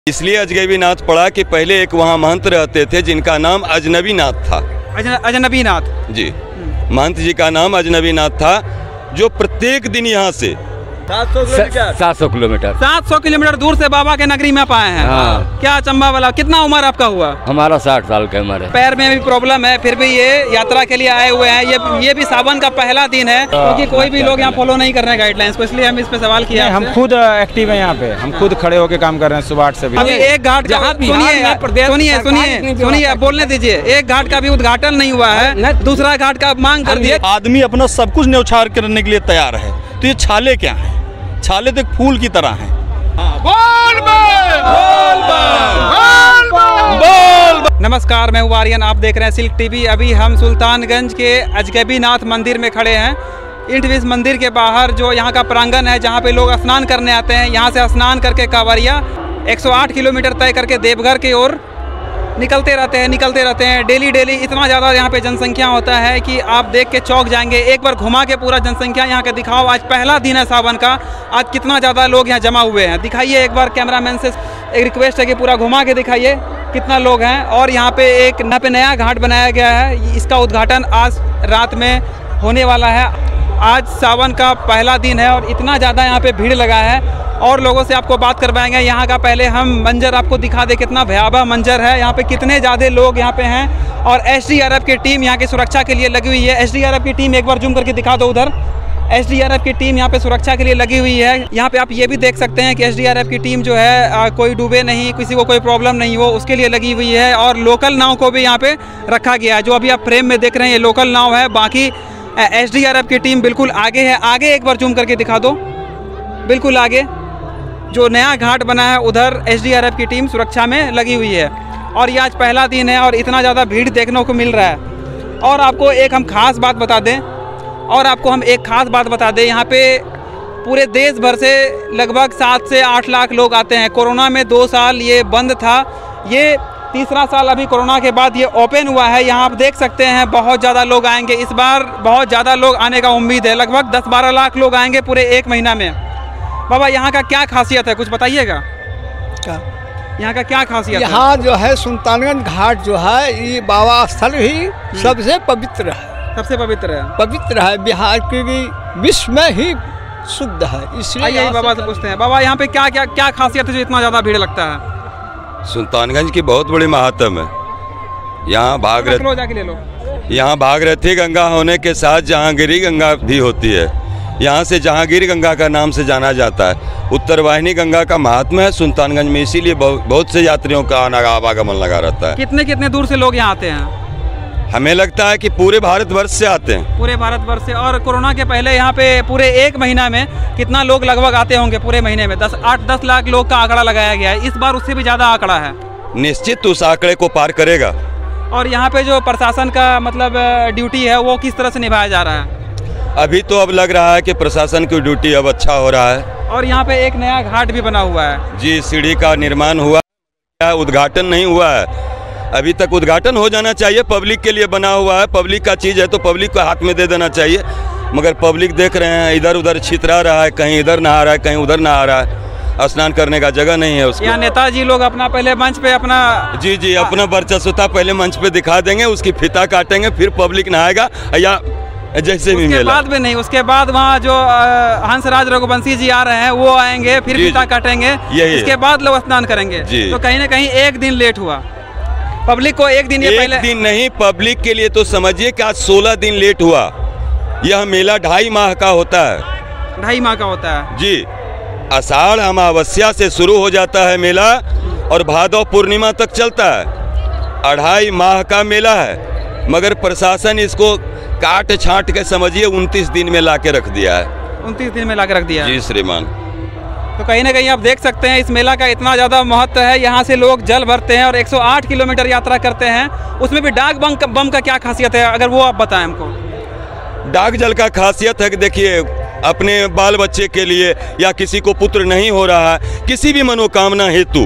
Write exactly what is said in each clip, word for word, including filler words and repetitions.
इसलिए अजनबी नाथ पड़ा कि पहले एक वहाँ महंत रहते थे जिनका नाम अजनबी नाथ था। अजनबी नाथ जी, महंत जी का नाम अजनबी नाथ था, जो प्रत्येक दिन यहाँ से सात सौ किलोमीटर सात सौ किलोमीटर सात सौ किलोमीटर दूर से बाबा के नगरी में पाए हैं। हाँ। क्या चंबा वाला। कितना उम्र आपका हुआ? हमारा साठ साल का उम्र है। पैर में भी प्रॉब्लम है, फिर भी ये यात्रा के लिए आए हुए हैं। ये ये भी सावन का पहला दिन है, क्योंकि कोई भी लोग यहाँ फॉलो नहीं कर रहे हैं गाइडलाइंस को, इसलिए हम इस पे सवाल किया। हम खुद एक्टिव है यहाँ पे, हम खुद खड़े होकर काम कर रहे हैं सुबह आठ से। अभी एक घाट का सुनिए सुनिए सुनिए सुनिए बोलने दीजिए। एक घाट का भी उद्घाटन नहीं हुआ है, दूसरा घाट का मांग कर दिए। आदमी अपना सब कुछ न्यौछावर करने के लिए तैयार है, तो ये छाले क्या है? छाले तो फूल की तरह हैं। बोल बोल बोल बोल। नमस्कार, मैं हूं आर्यन, आप देख रहे हैं सिल्क टीवी। अभी हम सुल्तानगंज के अजनबी नाथ मंदिर में खड़े हैं। इस मंदिर के बाहर जो यहाँ का प्रांगण है, जहाँ पे लोग स्नान करने आते हैं, यहाँ से स्नान करके कांवरिया एक सौ आठ किलोमीटर तय करके देवघर की ओर निकलते रहते हैं निकलते रहते हैं डेली डेली। इतना ज़्यादा यहाँ पे जनसंख्या होता है कि आप देख के चौंक जाएंगे। एक बार घुमा के पूरा जनसंख्या यहाँ के दिखाओ। आज पहला दिन है सावन का, आज कितना ज़्यादा लोग यहाँ जमा हुए हैं। दिखाइए एक बार, कैमरामैन से एक रिक्वेस्ट है कि पूरा घुमा के दिखाइए कितना लोग हैं। और यहाँ पे एक यहाँ पे नया घाट बनाया गया है, इसका उद्घाटन आज रात में होने वाला है। आज सावन का पहला दिन है और इतना ज़्यादा यहाँ पे भीड़ लगा है। और लोगों से आपको बात करवाएंगे यहाँ का। पहले हम मंजर आपको दिखा दे, कितना भयावह मंजर है। यहाँ पे कितने ज़्यादा लोग यहाँ पे हैं और एस डी आर एफ की टीम यहाँ की सुरक्षा के लिए लगी हुई है। एस डी आर एफ की टीम एक बार जूम करके दिखा दो उधर। एस डी आर एफ की टीम यहाँ पे सुरक्षा के लिए लगी हुई है। यहाँ पे आप ये भी देख सकते हैं कि एस डी आर एफ की टीम जो है आ, कोई डूबे नहीं, किसी को कोई प्रॉब्लम नहीं हो, उसके लिए लगी हुई है। और लोकल नाव को भी यहाँ पे रखा गया है। जो अभी आप फ्रेम में देख रहे हैं, ये लोकल नाव है। बाकी एस डी आर एफ की टीम बिल्कुल आगे है। आगे एक बार जूम करके दिखा दो, बिल्कुल आगे जो नया घाट बना है उधर एस डी आर एफ की टीम सुरक्षा में लगी हुई है। और ये आज पहला दिन है और इतना ज़्यादा भीड़ देखने को मिल रहा है। और आपको एक हम खास बात बता दें और आपको हम एक खास बात बता दें यहाँ पे पूरे देश भर से लगभग सात से आठ लाख लोग आते हैं। कोरोना में दो साल ये बंद था, ये तीसरा साल अभी कोरोना के बाद ये ओपन हुआ है। यहाँ आप देख सकते हैं बहुत ज़्यादा लोग आएंगे। इस बार बहुत ज़्यादा लोग आने का उम्मीद है, लगभग दस बारह लाख लोग आएंगे पूरे एक महीना में। बाबा यहाँ का क्या खासियत है, कुछ बताइएगा? क्या यहाँ का क्या खासियत है? यहाँ जो है सुल्तानगंज घाट जो है, ये बाबा स्थल ही सबसे पवित्र है। सबसे पवित्र है, पवित्र है बिहार की, विश्व में ही शुद्ध है। इसलिए यही बाबा से पूछते हैं। बाबा यहाँ पे क्या क्या क्या खासियत है जो इतना ज़्यादा भीड़ लगता है? सुल्तानगंज की बहुत बड़ी महात्म है। यहाँ भागीरथी जाके ले लो। यहाँ भागीरथी गंगा होने के साथ जहांगीरी गंगा भी होती है। यहाँ से जहांगीर गंगा का नाम से जाना जाता है। उत्तर वाहिनी गंगा का महात्मा है सुल्तानगंज में, इसीलिए बहुत, बहुत से यात्रियों का आवागमन लगा रहता है। कितने कितने दूर से लोग यहाँ आते हैं? हमें लगता है कि पूरे भारतवर्ष से आते हैं। पूरे भारतवर्ष से। और कोरोना के पहले यहाँ पे पूरे एक महीना में कितना लोग लगभग आते होंगे? पूरे महीने में दस आठ दस लाख लोग का आंकड़ा लगाया गया है। इस बार उससे भी ज़्यादा आंकड़ा है। निश्चित उस आंकड़े को पार करेगा। और यहाँ पे जो प्रशासन का मतलब ड्यूटी है वो किस तरह से निभाया जा रहा है? अभी तो अब लग रहा है कि प्रशासन की ड्यूटी अब अच्छा हो रहा है। और यहाँ पे एक नया घाट भी बना हुआ है। जी, सीढ़ी का निर्माण हुआ है, उद्घाटन नहीं हुआ है अभी तक। उद्घाटन हो जाना चाहिए, पब्लिक के लिए बना हुआ है। पब्लिक का चीज़ है तो पब्लिक को हाथ में दे देना चाहिए। मगर पब्लिक देख रहे हैं इधर उधर छितरा रहा है, कहीं इधर नहा रहा है, कहीं उधर नहा रहा है। स्नान करने का जगह नहीं है उसको। यहाँ नेताजी लोग अपना पहले मंच पे अपना जी जी अपना वर्चस्वता पहले मंच पे दिखा देंगे, उसकी फीता काटेंगे, फिर पब्लिक नहाएगा या जैसे भी उसके बाद भी नहीं। उसके बाद वहाँ जो हंसराज रघुवंशी जी आ रहे हैं वो आएंगे, फिर फीता काटेंगे, इसके बाद लोग स्नान करेंगे। तो कहीं ना कहीं एक दिन लेट हुआ पब्लिक को। एक दिन ये एक पहले दिन नहीं, पब्लिक के लिए तो समझिए कि आज सोलह दिन लेट हुआ। यह मेला ढाई माह का होता है। ढाई माह का होता है जी। आषाढ़ अमावस्या से शुरू हो जाता है मेला और भादव पूर्णिमा तक चलता है। अढ़ाई माह का मेला है, मगर प्रशासन इसको काट छांट के समझिए उनतीस दिन में ला के रख दिया है। उनतीस दिन में ला के रख दिया है। जी श्रीमान। तो कहीं ना कहीं आप देख सकते हैं इस मेला का इतना ज़्यादा महत्व है। यहाँ से लोग जल भरते हैं और एक सौ आठ किलोमीटर यात्रा करते हैं। उसमें भी डाक बम बम का क्या खासियत है, अगर वो आप बताएं हमको? डाक जल का खासियत है कि देखिए अपने बाल बच्चे के लिए या किसी को पुत्र नहीं हो रहा है, किसी भी मनोकामना हेतु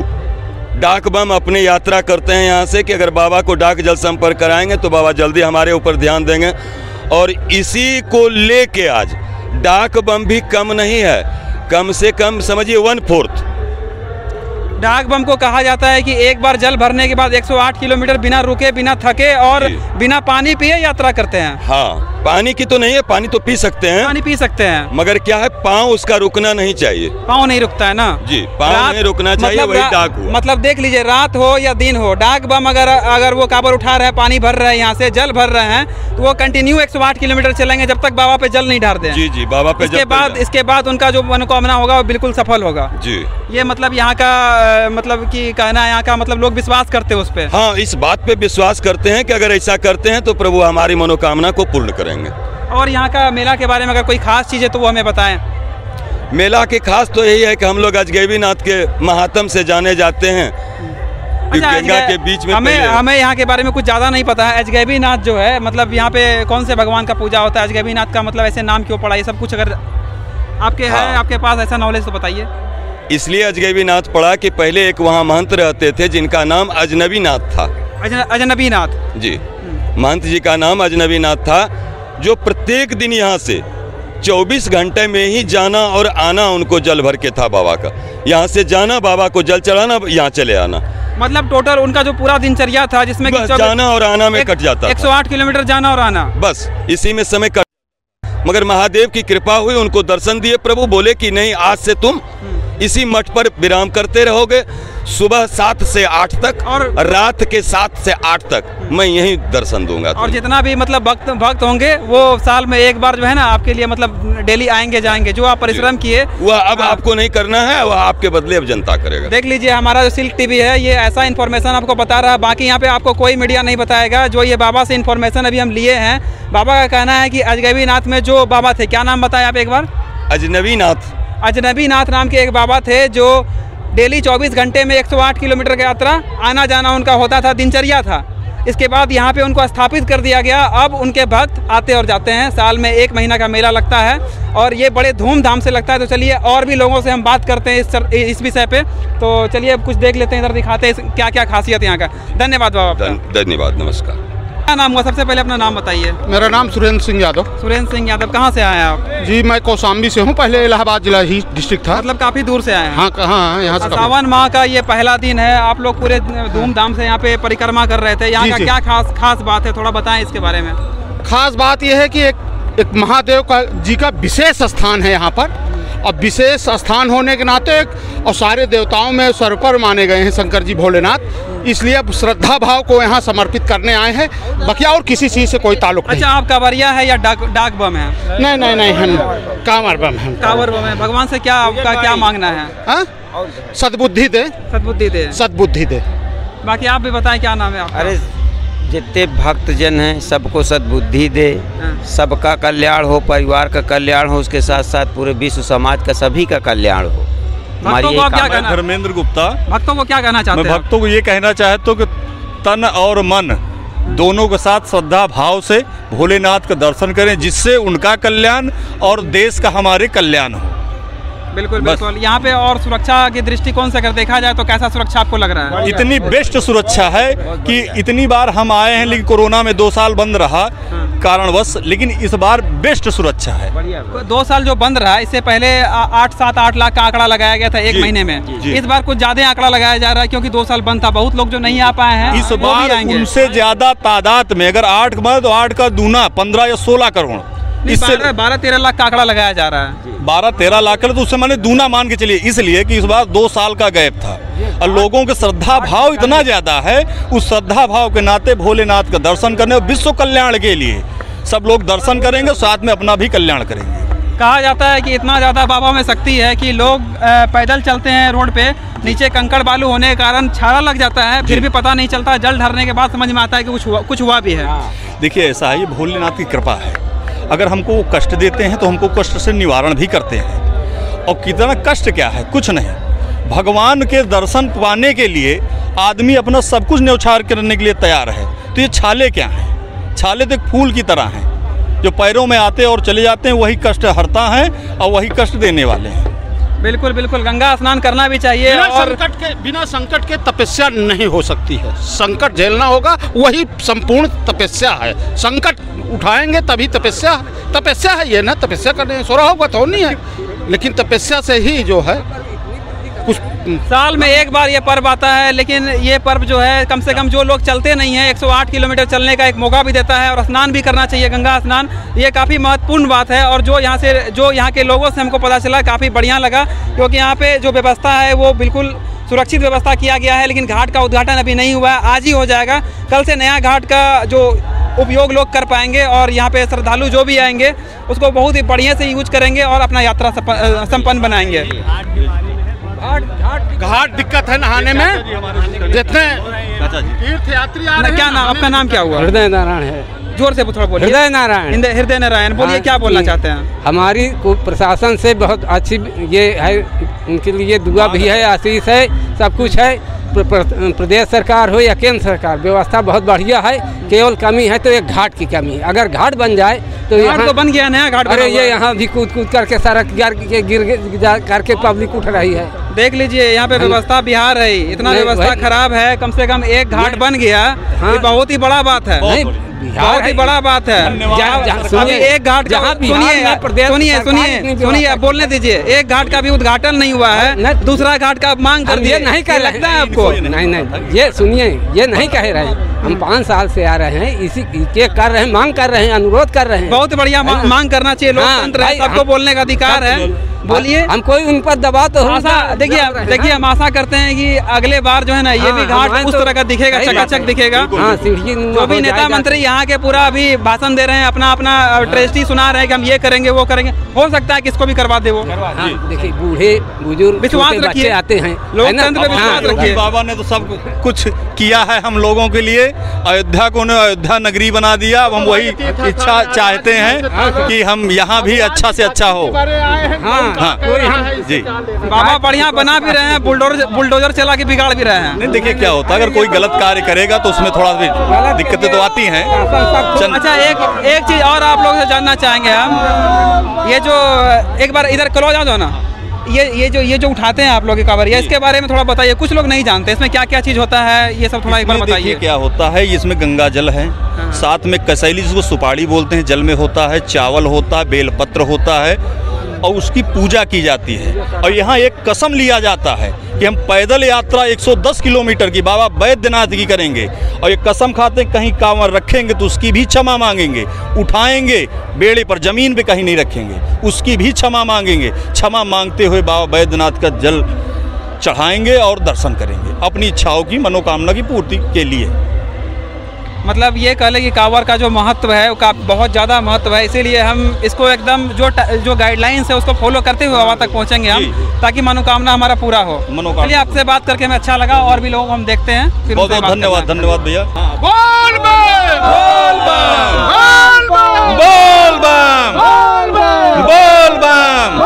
डाक बम अपने यात्रा करते हैं यहाँ से कि अगर बाबा को डाक जल संपर्क कराएंगे तो बाबा जल्दी हमारे ऊपर ध्यान देंगे। और इसी को लेके आज डाक बम भी कम नहीं है, कम से कम समझिए वन फोर्थ डाक बम को कहा जाता है कि एक बार जल भरने के बाद एक सौ आठ किलोमीटर बिना रुके बिना थके और बिना पानी पिए यात्रा करते हैं। हाँ, पानी की तो नहीं है, पानी तो पी सकते हैं, पानी पी सकते हैं, मगर क्या है, पाँव उसका रुकना नहीं चाहिए। पाँव नहीं रुकता है ना जी, पाँव नहीं रुकना चाहिए, मतलब वही डाक हुआ। मतलब देख लीजिए, रात हो या दिन हो, डाक बम अगर अगर वो काबर उठा रहे हैं, पानी भर रहे हैं, यहाँ से जल भर रहे हैं, तो वो कंटिन्यू एक सौ आठ किलोमीटर चलेंगे जब तक बाबा पे जल नहीं ढार दें। जी जी, बाबा पे। इसके बाद इसके बाद उनका जो मनोकामना होगा वो बिल्कुल सफल होगा जी। ये मतलब यहाँ का मतलब कि कहना है, यहाँ का मतलब लोग विश्वास करते हैं उस पे। हाँ, इस बात पे विश्वास करते हैं कि अगर ऐसा करते हैं तो प्रभु हमारी मनोकामना को पूर्ण करेंगे। और यहाँ का मेला के बारे में अगर कोई खास चीज़ है तो वो हमें बताएं। मेला के खास तो यही है कि हम लोग अजगैबीनाथ के महात्म से जाने जाते हैं। अच्छा, गंगा के बीच में हमें हमें यहाँ के बारे में कुछ ज़्यादा नहीं पता है। अजगैबीनाथ जो है मतलब यहाँ पे कौन से भगवान का पूजा होता है, अजगैबीनाथ का मतलब ऐसे नाम क्यों पड़ा, ये सब कुछ अगर आपके हाँ। है आपके पास ऐसा नॉलेज तो बताइए। इसलिए अजगैबीनाथ पड़ा कि पहले एक वहाँ महंत रहते थे जिनका नाम अजनबीनाथ था। अजनबीनाथ जी, महंत जी का नाम अजनबीनाथ था, जो प्रत्येक दिन यहाँ से चौबीस घंटे में ही जाना और आना उनको जल भर के था बाबा का। यहाँ से जाना, बाबा को जल चढ़ाना, यहाँ चले आना, मतलब टोटल उनका जो पूरा दिनचर्या था जिसमें जाना और आना में कट जाता, एक सौ आठ किलोमीटर जाना और आना, बस इसी में समय कट। मगर महादेव की कृपा हुई, उनको दर्शन दिए प्रभु, बोले कि नहीं, आज से तुम इसी मठ पर विराम करते रहोगे, सुबह सात से आठ तक और रात के सात से आठ तक मैं यही दर्शन दूंगा। और जितना भी मतलब भक्त भक्त होंगे वो साल में एक बार जो है ना आपके लिए मतलब डेली आएंगे जाएंगे। जो आप परिश्रम किए वह अब आपको नहीं करना है, वह आपके बदले अब जनता करेगा। देख लीजिए, हमारा जो सिल्क टीवी है ये ऐसा इन्फॉर्मेशन आपको बता रहा है, बाकी यहाँ पे आपको कोई मीडिया नहीं बताएगा। जो ये बाबा से इन्फॉर्मेशन अभी हम लिए हैं, बाबा का कहना है कि अजगैबीनाथ में जो बाबा थे, क्या नाम बताया आप एक बार? अजनबीनाथ। अजनबीनाथ नाम के एक बाबा थे जो डेली चौबीस घंटे में एक सौ आठ किलोमीटर की यात्रा आना जाना उनका होता था, दिनचर्या था। इसके बाद यहाँ पे उनको स्थापित कर दिया गया। अब उनके भक्त आते और जाते हैं, साल में एक महीना का मेला लगता है और ये बड़े धूमधाम से लगता है। तो चलिए और भी लोगों से हम बात करते हैं इस इस विषय पे। तो चलिए अब कुछ देख लेते हैं, इधर दिखाते हैं क्या क्या खासियत यहाँ का। धन्यवाद बाबा। धन्यवाद, नमस्कार। क्या नाम हुआ? सबसे पहले अपना नाम बताइए। मेरा नाम सुरेंद्र सिंह यादव। सुरेंद्र सिंह यादव, कहाँ से आए हैं आप? जी, मैं कौशाम्बी से हूँ, पहले इलाहाबाद जिला ही डिस्ट्रिक्ट था। मतलब काफ़ी दूर से आए हैं? हाँ हाँ, यहाँ से। सावन माह का ये पहला दिन है, आप लोग पूरे धूमधाम से यहाँ पे परिक्रमा कर रहे थे। यहाँ का क्या खास खास बात है, थोड़ा बताएं इसके बारे में। खास बात यह है कि एक एक महादेव का जी का विशेष स्थान है यहाँ पर, और विशेष स्थान होने के नाते और सारे देवताओं में सर्वोपरि माने गए हैं शंकर जी भोलेनाथ, इसलिए अब श्रद्धा भाव को यहाँ समर्पित करने आए हैं। बाकी और किसी चीज़ से कोई ताल्लुक नहीं। अच्छा, आप कांवरिया है या डाक डाक बम है? नहीं नहीं नहीं, हम कांवर बम हैं। कांवर बम है। भगवान से क्या आपका क्या मांगना है? हाँ, सद्बुद्धि दे, सद्बुद्धि दे, सद्बुद्धि दे। बाकी आप भी बताएं, क्या नाम है आपका? अरे जितने भक्तजन हैं सबको सद्बुद्धि दे, सबका कल्याण हो, परिवार का कल्याण हो, उसके साथ साथ पूरे विश्व समाज का सभी का कल्याण हो। भक्तों को आप क्या कहना? धर्मेंद्र गुप्ता। भक्तों को क्या कहना चाहते हैं? मैं भक्तों को ये कहना चाहता हूँ कि तन और मन दोनों के साथ श्रद्धा भाव से भोलेनाथ का दर्शन करें, जिससे उनका कल्याण और देश का हमारे कल्याण हो। बिल्कुल बिल्कुल। यहाँ पे और सुरक्षा के दृष्टिकोण से अगर देखा जाए तो कैसा सुरक्षा आपको लग रहा है? इतनी बेस्ट सुरक्षा है कि इतनी बार हम आए हैं, लेकिन कोरोना में दो साल बंद रहा कारणवश, लेकिन इस बार बेस्ट सुरक्षा है। दो साल जो बंद रहा, इससे पहले आठ सात आठ लाख का आंकड़ा लगाया गया था एक महीने में। इस बार कुछ ज्यादा आंकड़ा लगाया जा रहा है क्योंकि दो साल बंद था, बहुत लोग जो नहीं आ पाए हैं इस बार उनसे ज्यादा तादाद में, अगर आठ में तो आठ का दूना पंद्रह या सोलह करोड़, इससे बारह तेरह लाख का आंकड़ा लगाया जा रहा है। बारह तेरह लाख का तो उससे मैंने दूना मान के चलिए, इसलिए कि इस बार दो साल का गैप था और लोगों के श्रद्धा भाव इतना ज्यादा है। उस श्रद्धा भाव के नाते भोलेनाथ का दर्शन करने और विश्व कल्याण के लिए सब लोग दर्शन करेंगे, साथ में अपना भी कल्याण करेंगे। कहा जाता है कि इतना ज़्यादा बाबा में शक्ति है कि लोग पैदल चलते हैं रोड पे, नीचे कंकड़ बालू होने के कारण छाला लग जाता है, फिर भी पता नहीं चलता। जल ढरने के बाद समझ में आता है कि कुछ हुआ, कुछ हुआ भी है। देखिए, ऐसा है, ये भोलेनाथ की कृपा है। अगर हमको कष्ट देते हैं तो हमको कष्ट से निवारण भी करते हैं। और कितना कष्ट क्या है, कुछ नहीं। भगवान के दर्शन पाने के लिए आदमी अपना सब कुछ न्यौछावर करने के लिए तैयार है। तो ये छाले क्या हैं? छाले तो एक फूल की तरह हैं, जो पैरों में आते और चले जाते हैं, वही कष्ट हरता है और वही कष्ट देने वाले हैं। बिल्कुल बिल्कुल, गंगा स्नान करना भी चाहिए। बिना और संकट के बिना संकट के तपस्या नहीं हो सकती है। संकट झेलना होगा, वही संपूर्ण तपस्या है। संकट उठाएंगे तभी तपस्या तपस्या है। ये ना तपस्या करने सो रहा होगा तो नहीं है, लेकिन तपस्या से ही जो है कुछ साल में एक बार ये पर्व आता है, लेकिन ये पर्व जो है कम से कम जो लोग चलते नहीं हैं एक सौ आठ किलोमीटर चलने का एक मौका भी देता है और स्नान भी करना चाहिए, गंगा स्नान। ये काफ़ी महत्वपूर्ण बात है और जो यहाँ से जो यहाँ के लोगों से हमको पता चला काफ़ी बढ़िया लगा, क्योंकि यहाँ पे जो व्यवस्था है वो बिल्कुल सुरक्षित व्यवस्था किया गया है। लेकिन घाट का उद्घाटन अभी नहीं हुआ है, आज ही हो जाएगा। कल से नया घाट का जो उपयोग लोग कर पाएंगे और यहाँ पे श्रद्धालु जो भी आएंगे उसको बहुत ही बढ़िया से यूज करेंगे और अपना यात्रा संपन्न बनाएंगे। घाट घाट घाट दिक्कत है नहाने में, जितने तीर्थ यात्री आ रहे हैं। क्या नाम, आपका नाम क्या हुआ? हृदय नारायण है। जोर से थोड़ा बोलिए। हृदय नारायण। हृदय नारायण, बोलिए क्या बोलना चाहते हैं? हमारी प्रशासन से बहुत अच्छी ये है, उनके लिए दुआ भी है, आशीष है, सब कुछ है। प्रदेश सरकार हो या केंद्र सरकार, व्यवस्था बहुत बढ़िया है। केवल कमी है तो एक घाट की कमी। अगर घाट बन जाए तो यहाँ तो बन गया नया घाट। अरे ये यहाँ भी कूद कूद करके सड़क गिर गिर करके पब्लिक उठ रही है। देख लीजिए यहाँ पे व्यवस्था बिहार है, इतना व्यवस्था खराब है, कम से कम एक घाट बन गया, ये बहुत ही बड़ा बात है। बहुत ही बड़ा बात है। अभी एक घाट का सुनिए सुनिए सुनिए सुनिए बोलने दीजिए, एक घाट का भी उद्घाटन नहीं हुआ है, दूसरा घाट का मांग कर दिए। नहीं कर लगता है आपको? नहीं नहीं, ये सुनिए, ये नहीं कह रहे हैं। हम पाँच साल से आ रहे हैं, इसी के कर रहे हैं, मांग कर रहे हैं, अनुरोध कर रहे हैं। बहुत बढ़िया मांग करना चाहिए, लोकतंत्र है, सबको बोलने का अधिकार है। बोलिए। हम कोई उन पर दबाव तो आशा देखिए देखिए हम आशा करते हैं कि अगले बार जो है ना ये भी घाट उस तरह का दिखेगा, चकाचक दिखेगा। जो भी नेता मंत्री यहाँ के पूरा अभी भाषण दे रहे हैं, अपना अपना ट्रेस्टी सुना रहे हैं कि हम ये करेंगे वो करेंगे, हो सकता है किसको भी करवा दे वो। देखिए बूढ़े बुजुर्ग विश्वास रखिए, आते हैं, लोकतंत्र पे विश्वास रखिए। बाबा ने तो सब कुछ किया है हम लोगों के लिए। अयोध्या को उन्होंने अयोध्या नगरी बना दिया। अब हम वही इच्छा चाहते हैं कि हम यहाँ भी अच्छा से अच्छा हो। हाँ हाँ जी, बाबा बढ़िया बना भी रहे हैं, बुलडोजर बुलडोजर चला के बिगाड़ भी रहे हैं। नहीं देखिए क्या होता है, अगर कोई गलत कार्य करेगा तो उसमें थोड़ा भी दिक्कतें तो आती हैं। अच्छा एक एक चीज और आप लोगों से जानना चाहेंगे हम, ये जो एक बार इधर क्लोज आ जाओ ना, ये ये जो ये जो उठाते हैं आप लोग की कांवरिया, इसके बारे में थोड़ा बताइए। कुछ लोग नहीं जानते इसमें क्या क्या चीज होता है, ये सब थोड़ा एक बार बताइए। क्या होता है, इसमें गंगा जल है, हाँ। साथ में कसैली जिसको सुपारी बोलते हैं जल में होता है, चावल होता है, बेलपत्र होता है और उसकी पूजा की जाती है। और यहाँ एक कसम लिया जाता है कि हम पैदल यात्रा एक सौ दस किलोमीटर की बाबा बैद्यनाथ की करेंगे और ये कसम खाते हैं कहीं कांवर रखेंगे तो उसकी भी क्षमा मांगेंगे, उठाएंगे बेड़े पर जमीन पे कहीं नहीं रखेंगे, उसकी भी क्षमा मांगेंगे। क्षमा मांगते हुए बाबा बैद्यनाथ का जल चढ़ाएंगे और दर्शन करेंगे अपनी इच्छाओं की मनोकामना की पूर्ति के लिए। मतलब ये कह लें कि कांवर का जो महत्व है वो का बहुत ज़्यादा महत्व है, इसीलिए हम इसको एकदम जो जो गाइडलाइंस है उसको फॉलो करते हुए वहाँ तक पहुँचेंगे हम, ताकि मनोकामना हमारा पूरा हो। चलिए आपसे बात करके हमें अच्छा लगा, और भी लोगों को हम देखते हैं। बहुत बहुत धन्यवाद धन्यवाद भैया। बोल बम बोल बम बोल बम बोल बम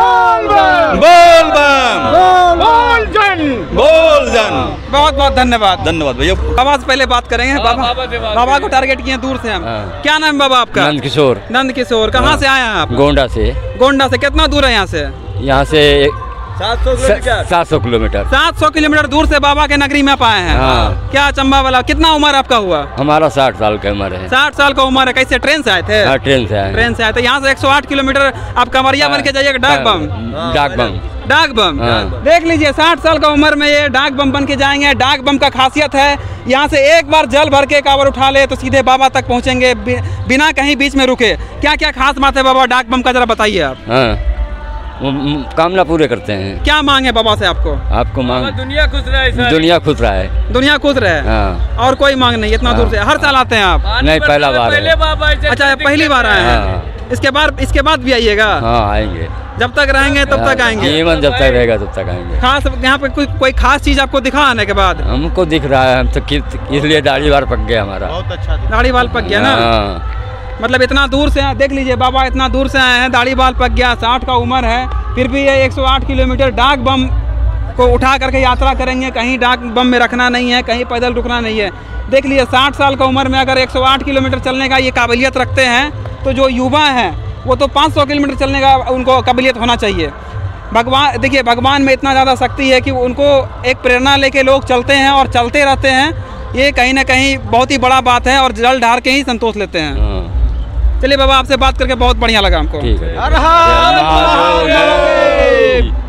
बोल बम बोल जन बोल जन। बहुत बहुत धन्यवाद धन्यवाद भैया। बाबा से पहले बात करेंगे। बाबा बाबा को टारगेट किए दूर से हम। क्या नाम है बाबा आपका? नंद किशोर। नंद किशोर, कहाँ से आए हैं आप? गोंडा से। गोंडा से कितना दूर है यहाँ से? यहाँ से सात सौ किलोमीटर। सात सौ किलोमीटर दूर से बाबा के नगरी में आप आए हैं। हाँ। क्या चंबा वाला, कितना उम्र आपका हुआ? हमारा साठ साल का उम्र है। साठ साल का उम्र है। कैसे, ट्रेन से आए थे? हाँ, ट्रेन से आए। ट्रेन से आए थे। यहाँ से एक सौ आठ किलोमीटर आप कंवरिया बन के जाइएगा। डाक बम डाक बम डाक बम हाँ। देख लीजिए, साठ साल का उम्र में ये डाक बम बन के जाएंगे। डाक बम का खासियत है, यहाँ से एक बार जल भर के कांवर उठा ले तो सीधे बाबा तक पहुँचेंगे बिना कहीं बीच में रुके। क्या क्या खास बात है बाबा डाक बम का, जरा बताइए आप। हाँ, कामना पूरे करते हैं। क्या मांग है बाबा से आपको? आपको मांग दुनिया खुश रहे, दुनिया खुश रहे, दुनिया खुश रहे। हाँ। और कोई मांग नहीं? इतना दूर से हर साल आते हैं आप? नहीं, पहला बार है। अच्छा, पहली बार आए हैं। इसके बाद इसके बाद भी आइएगा? हाँ, आएंगे। जब तक रहेंगे तब तक आएंगे? जीवन जब तक रहेगा तब तक आएंगे। खास यहाँ पे कोई कोई खास चीज आपको दिखा आने के बाद? हमको दिख रहा है, हम तो इसलिए दाढ़ी बाल पक गया हमारा। बहुत अच्छा, दाढ़ी बाल पक गया ना। मतलब इतना दूर से देख लीजिए, बाबा इतना दूर से आए हैं, दाढ़ी बाल पक गया, साठ का उम्र है, फिर भी ये एक सौ आठ किलोमीटर डाक बम को उठा करके यात्रा करेंगे। कहीं डाक बम में रखना नहीं है, कहीं पैदल रुकना नहीं है। देख लीजिए, साठ साल का उम्र में अगर एक सौ आठ किलोमीटर चलने का ये काबिलियत रखते हैं, तो जो युवा हैं वो तो पाँच सौ किलोमीटर चलने का उनको काबिलियत होना चाहिए। भगवान देखिए, भगवान में इतना ज़्यादा शक्ति है कि उनको एक प्रेरणा लेके लोग चलते हैं और चलते रहते हैं। ये कहीं ना कहीं बहुत ही बड़ा बात है और जल ढार के ही संतोष लेते हैं। चलिए बाबा, आपसे बात करके बहुत बढ़िया लगा हमको। ठीक है।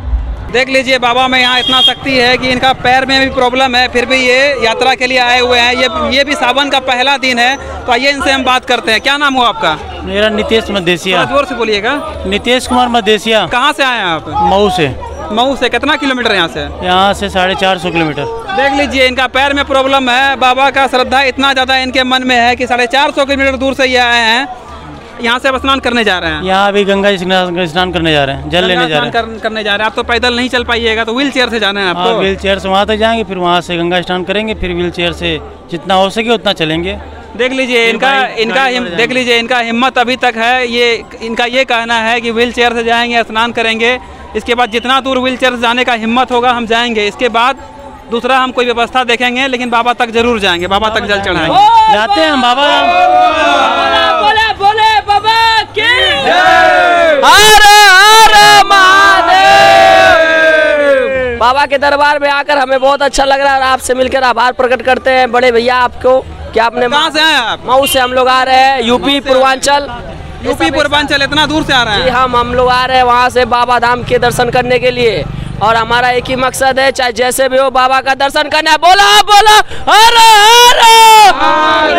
देख लीजिए बाबा में यहाँ इतना शक्ति है कि इनका पैर में भी प्रॉब्लम है, फिर भी ये यात्रा के लिए आए हुए हैं। ये ये भी सावन का पहला दिन है, तो आइए इनसे हम बात करते हैं। क्या नाम हो आपका? मेरा नितेश मदेसिया। जोर से बोलिएगा। नितेश कुमार मदेसिया। कहाँ से आए हैं आप? मऊ से। मऊ से कितना किलोमीटर यहाँ से? यहाँ से साढ़े चार सौ किलोमीटर। देख लीजिए इनका पैर में प्रॉब्लम है, बाबा का श्रद्धा इतना ज़्यादा इनके मन में है कि साढ़े चार सौ किलोमीटर दूर से ये आए हैं, यहाँ से अब स्नान करने जा रहे हैं। यहाँ अभी गंगा स्नान करने जा रहे हैं, जल लेने जा रहे हैं। कर, करने जा रहे हैं। आप तो पैदल नहीं चल पाइएगा, तो व्हील चेयर से जाना है आपको। व्हील चेयर से वहाँ तक जाएंगे, फिर वहाँ से गंगा स्नान करेंगे, फिर व्हील चेयर से जितना हो सके उतना चलेंगे। देख लीजिए इनका इनका देख लीजिए इनका हिम्मत अभी तक है। ये इनका ये कहना है कि व्हील चेयर से जाएंगे, स्नान करेंगे, इसके बाद जितना दूर व्हील चेयर से जाने का हिम्मत होगा हम जाएंगे। इसके बाद दूसरा हम कोई व्यवस्था देखेंगे, लेकिन बाबा तक जरूर जाएंगे, बाबा तक जल चढ़ाएंगे। जाते हैं हम बाबा। बोले बोले बाबा की हर हर महादेव। बाबा के दरबार में आकर हमें बहुत अच्छा लग रहा है और आपसे मिलकर आभार प्रकट करते हैं बड़े भैया आपको। क्या आपने कहाँ से आए आप? मऊ से हम लोग आ रहे हैं, यूपी पूर्वांचल। यूपी पूर्वांचल इतना दूर से आ रहे हैं? जी हम हम लोग आ रहे हैं वहाँ से बाबा धाम के दर्शन करने के लिए, और हमारा एक ही मकसद है, चाहे जैसे भी हो बाबा का दर्शन करना है। बोला बोला हर हर।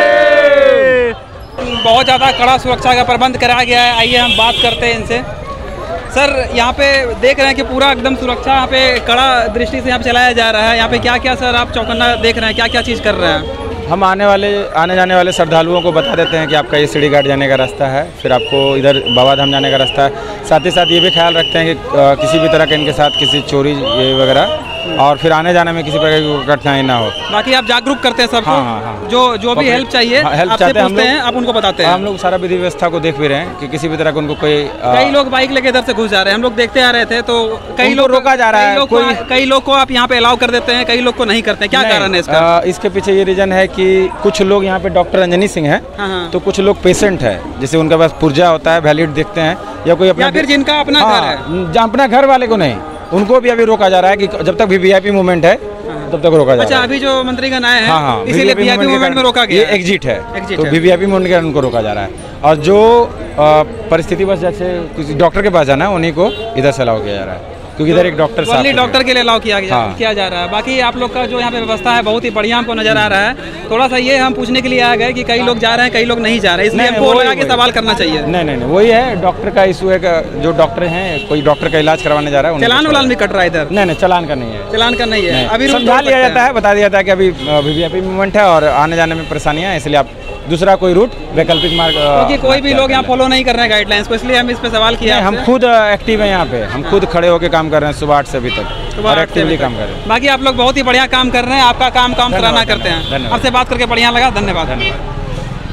बहुत ज़्यादा कड़ा सुरक्षा का प्रबंध कराया गया है। आइए हम बात करते हैं इनसे। सर यहाँ पे देख रहे हैं कि पूरा एकदम सुरक्षा यहाँ पे कड़ा दृष्टि से यहाँ पे चलाया जा रहा है। यहाँ पे क्या क्या सर आप चौकन्ना देख रहे हैं, क्या क्या चीज़ कर रहे हैं? हम आने वाले आने जाने वाले श्रद्धालुओं को बता देते हैं कि आपका ये सीढ़ी घाट जाने का रास्ता है, फिर आपको इधर बाबा धाम जाने का रास्ता है। साथ ही साथ ये भी ख्याल रखते हैं कि आ, किसी भी तरह का इनके साथ किसी चोरी ये वगैरह, और फिर आने जाने में किसी प्रकार की कठिनाई ना हो। बाकी आप जागरूक करते हैं सबको। हाँ, हाँ, हाँ। जो जो भी हेल्प चाहिए हाँ, हेल्प आपसे चाहते हैं हम पूछते हैं, लोग, आप उनको बताते हैं। हम लोग सारा विधि व्यवस्था को देख भी रहे हैं कि किसी भी तरह का उनको कोई आ, कई लोग बाइक लेके इधर से घुस जा रहे हैं, हम लोग देखते आ रहे थे, तो कई लोग रोका जा रहा है। कोई कई लोग को आप यहाँ पे अलाउ कर देते हैं, कई लोग को नहीं करते हैं। क्या कारण है इसका? इसके पीछे ये रीजन है कि कुछ लोग यहाँ पे डॉक्टर अंजनी सिंह है, तो कुछ लोग पेशेंट है, जैसे उनके पास पुर्जा होता है, वैलिड देखते हैं, या कोई अपना, या फिर जिनका अपना घर है, अपना घर वाले को नहीं, उनको भी अभी रोका जा रहा है कि जब तक भी वीआईपी मूवमेंट है तब तक रोका जा रहा है। अच्छा, अभी जो मंत्रीगण आए हैं, हाँ, हाँ, इसीलिए वीआईपी मूवमेंट में रोका गया है। एग्जिट है, तो वीआईपी मूवमेंट के उनको रोका जा रहा है, और जो परिस्थिति बस जैसे किसी डॉक्टर के पास जाना है उन्हीं को इधर से अलाउ किया जा रहा है, क्योंकि इधर एक डॉक्टर साहब डॉक्टर के लिए अलाउ किया गया हाँ। किया जा रहा है। बाकी आप लोग का जो यहाँ पे व्यवस्था है बहुत ही बढ़िया हमको नजर आ रहा है। थोड़ा सा ये हम पूछने के लिए आ गए कि कई लोग जा रहे हैं, कई लोग नहीं जा रहे, इसलिए हमको लगा कि सवाल करना चाहिए। नहीं नहीं वही है, डॉक्टर का इशू है, जो डॉक्टर हैं कोई डॉक्टर का इलाज करवाने जा रहा है। चलान वलान भी कट रहा है इधर? नहीं नहीं चलान का नहीं है, चलान का नहीं है। अभी समझा लिया जाता है, बता दिया जाता है कि अभी वीआईपी मूवमेंट है और आने जाने में परेशानियां, इसलिए आप दूसरा कोई रूट वैकल्पिक मार्ग, क्योंकि कोई भी लोग यहाँ फॉलो नहीं कर रहे हैं गाइडलाइंस को, इसलिए हम इस पे सवाल किया। हम खुद एक्टिव है यहाँ पे, हम खुद खड़े होकर काम कर रहे हैं सुबह आठ से अभी तक, और एक्टिवली काम कर रहे हैं। बाकी आप लोग बहुत ही बढ़िया काम कर रहे हैं, आपका काम काम सराहना करते हैं। आपसे बात करके बढ़िया लगा, धन्यवाद।